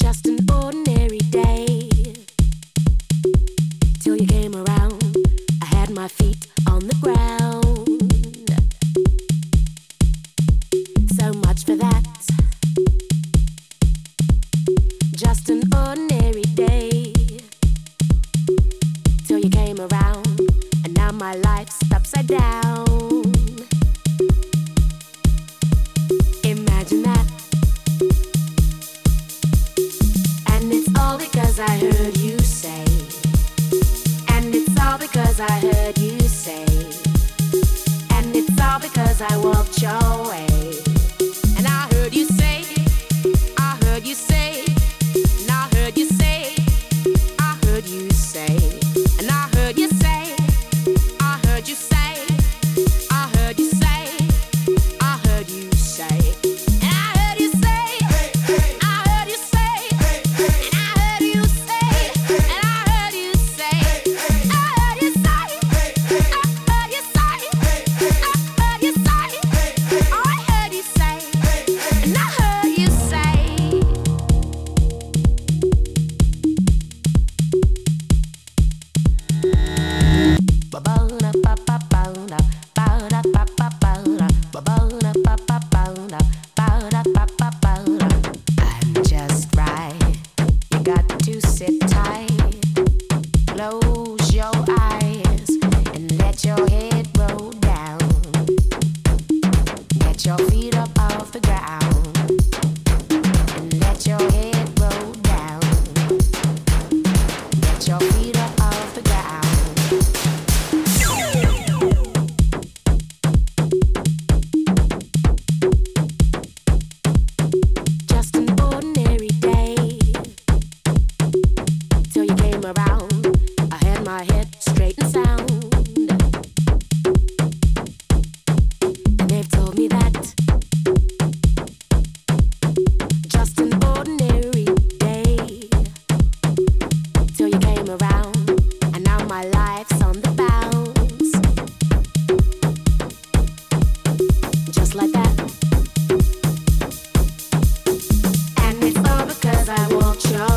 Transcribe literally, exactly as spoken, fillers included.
Just an ordinary day till you came around. I had my feet on the ground. So much for that. Just an ordinary day till you came around, and now my life's upside down. Imagine that. And it's all because I heard you say. And it's all because I heard you say. And it's all because I walked your way. And I heard you say, I heard you say, and I heard you say, I heard you say, and I heard you say, I heard you say, I heard you say, I heard you say, and I heard you say, I heard you say, and I heard you say, and I heard you say, I heard you say, I heard you say, I heard you say, I heard you say, and I heard you say. I'm just right. You got to sit tight. Close your eyes and let your head roll down. Get your feet up off the ground and let your head roll down. Get your feet up off the ground. Just an ordinary day till you came around. I had my head straight and sound, and they've told me that. Just an ordinary day till you came around, and now my life's on the bounce. Just like that. And it's all because I walked your